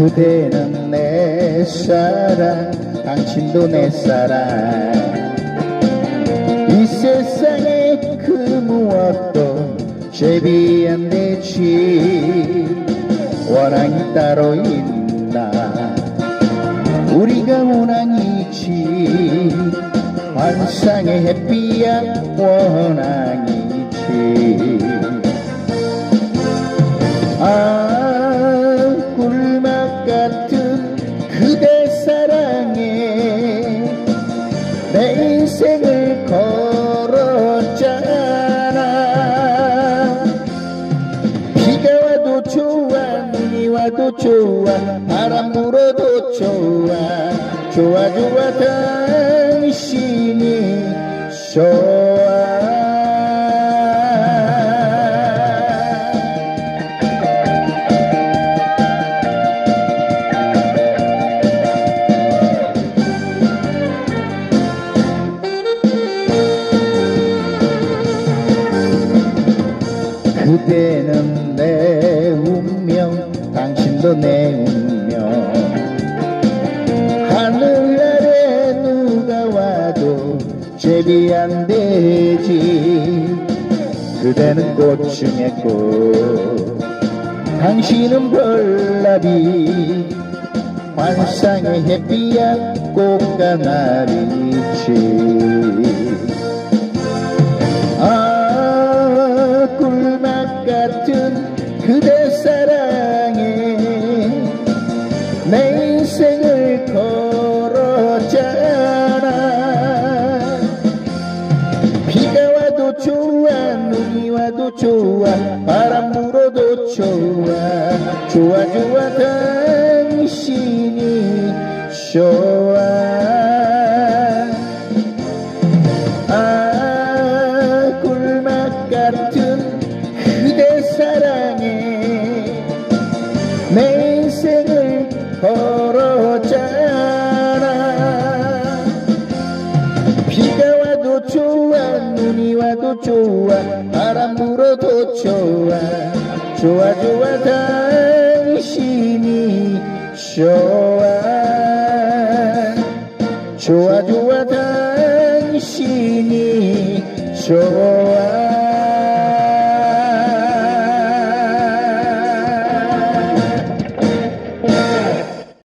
그대는 내 사랑, 당신도 내 사랑. 이 세상에 그 무엇도 제비 안 되지. 원앙이 따로 있나? 우리가 원앙이지. 환상의 햇빛 원앙이지. 아, 꿀맛 같은 그대 사랑에 내 인생을 걸었잖아. 비가 와도 좋아, 눈이 와도 좋아, 바람 불어도 좋아. 좋아 좋아 당신이 좋아. 그대는 내 운명, 당신도 내 운명. 하늘 아래 누가 와도 제비 안 되지. 그대는 꽃 중에 꽃, 당신은 벌나비. 환상의 햇빛 꽃가나리지. 아, 꿀맛 같은 그대 사랑에 내 인생을 걸었잖아. 비가 와도 좋아, 눈이 와도 좋아, 바람 불어도 좋아. 좋아 좋아 당신이 좋아. 아, 꿀맛 같은 그대 사랑에 내 인생을 걸었잖아. 비가 와도 좋아, 눈이 와도 좋아, 바람 불어도 좋아. 좋아 좋아 당신이 좋아. 좋아 좋아 당신이 좋아.